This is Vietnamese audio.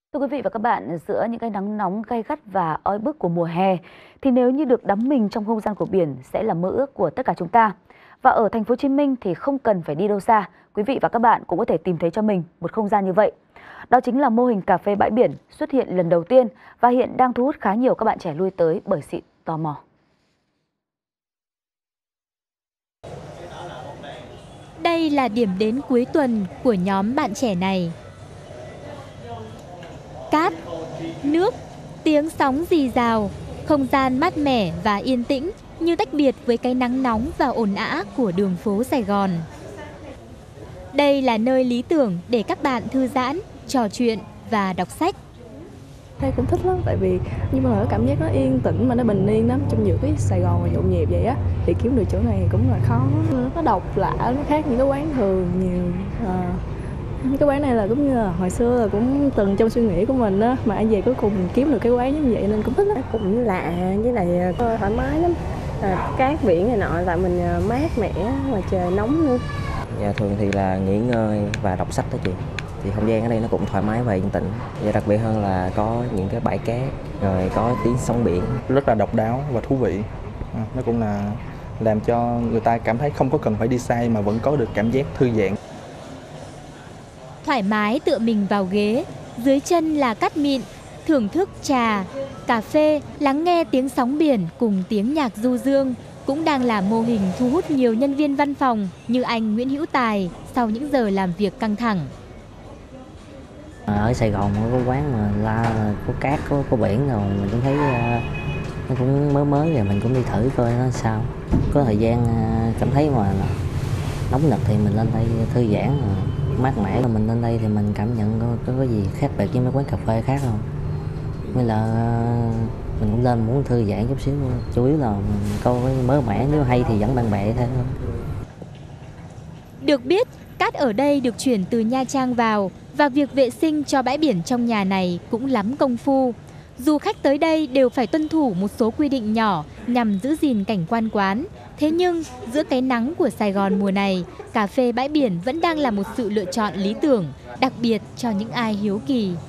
Thưa quý vị và các bạn, giữa những cái nắng nóng gay gắt và oi bức của mùa hè, thì nếu như được đắm mình trong không gian của biển sẽ là mơ ước của tất cả chúng ta. Và ở thành phố Hồ Chí Minh thì không cần phải đi đâu xa, quý vị và các bạn cũng có thể tìm thấy cho mình một không gian như vậy. Đó chính là mô hình cà phê bãi biển xuất hiện lần đầu tiên và hiện đang thu hút khá nhiều các bạn trẻ lui tới bởi sự tò mò. Đây là điểm đến cuối tuần của nhóm bạn trẻ này. Cát, nước, tiếng sóng rì rào, không gian mát mẻ và yên tĩnh như tách biệt với cái nắng nóng và ồn ào của đường phố Sài Gòn. Đây là nơi lý tưởng để các bạn thư giãn, trò chuyện và đọc sách. Thấy cũng thích lắm, tại vì nhưng mà cái cảm giác nó yên tĩnh mà nó bình yên lắm, trong nhiều cái Sài Gòn mà nhộn nhịp vậy á, thì kiếm được chỗ này cũng là khó. Nó độc lạ, nó khác những cái quán thường nhiều. Cái quán này là cũng như là hồi xưa là cũng từng trong suy nghĩ của mình á, mà anh về cuối cùng kiếm được cái quán như vậy nên cũng thích lắm. Cũng lạ, với lại thoải mái lắm, cát biển này nọ, tại mình mát mẻ, ngoài trời nóng nữa. Dạ, thường thì là nghỉ ngơi và đọc sách đó chị. Thì không gian ở đây nó cũng thoải mái và yên tĩnh. Và đặc biệt hơn là có những cái bãi cát, rồi có tiếng sóng biển. Rất là độc đáo và thú vị. Nó cũng là làm cho người ta cảm thấy không có cần phải đi xa mà vẫn có được cảm giác thư giãn. Thoải mái tựa mình vào ghế, dưới chân là cát mịn, thưởng thức trà, cà phê, lắng nghe tiếng sóng biển cùng tiếng nhạc du dương cũng đang là mô hình thu hút nhiều nhân viên văn phòng như anh Nguyễn Hữu Tài sau những giờ làm việc căng thẳng. Ở Sài Gòn có quán mà có cát, có biển rồi mình cũng thấy nó cũng mới mới rồi mình cũng đi thử coi nó sao. Có thời gian cảm thấy mà nóng nực thì mình lên đây thư giãn, mát mẻ. Mình lên đây thì mình cảm nhận có gì khác biệt với mấy quán cà phê khác không. Mới là mình cũng lên muốn thư giãn chút xíu, chủ yếu là câu mới mẻ, nếu hay thì dẫn bạn bè thế thôi. Được biết, cát ở đây được chuyển từ Nha Trang vào và việc vệ sinh cho bãi biển trong nhà này cũng lắm công phu. Du khách tới đây đều phải tuân thủ một số quy định nhỏ nhằm giữ gìn cảnh quan quán. Thế nhưng, giữa cái nắng của Sài Gòn mùa này, cà phê bãi biển vẫn đang là một sự lựa chọn lý tưởng, đặc biệt cho những ai hiếu kỳ.